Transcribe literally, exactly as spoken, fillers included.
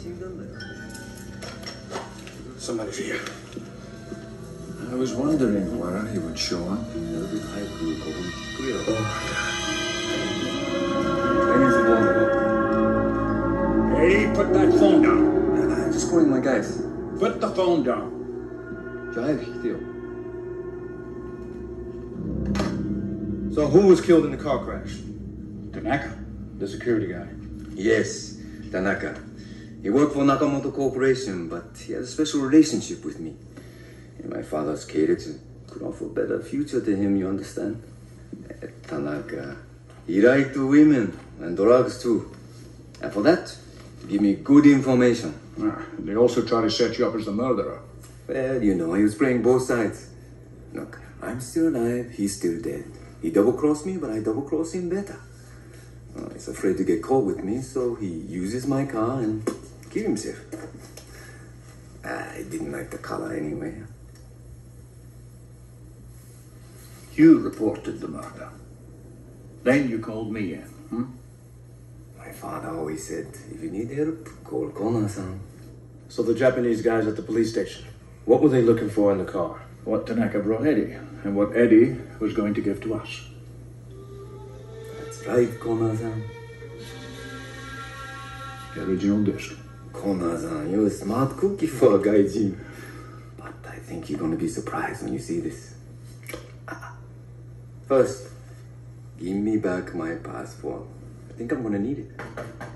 Somebody's here. I was wondering where he would show up. Oh, my God. Hey, put that phone down. I'm just calling my guys. Put the phone down. So who was killed in the car crash? Tanaka, the security guy. Yes, Tanaka. He worked for Nakamoto Corporation, but he had a special relationship with me. And my father's catered to could offer a better future to him, you understand? Uh, Tanaka, he liked women and drugs too. And for that, give me good information. Ah, they also try to set you up as the murderer. Well, you know, he was playing both sides. Look, I'm still alive, he's still dead. He double-crossed me, but I double-crossed him better. Uh, he's afraid to get caught with me, so he uses my car and kills himself. I didn't like the color anyway. You reported the murder. Then you called me in, hmm? My father always said, if you need help, call Kona-san. So the Japanese guys at the police station, what were they looking for in the car? What Tanaka brought Eddie, and what Eddie was going to give to us. That's right, Kona-san. The original disc. Kona-san, you're a smart cookie for a gaijin. But I think you're gonna be surprised when you see this. Ah. First, give me back my passport. I think I'm gonna need it.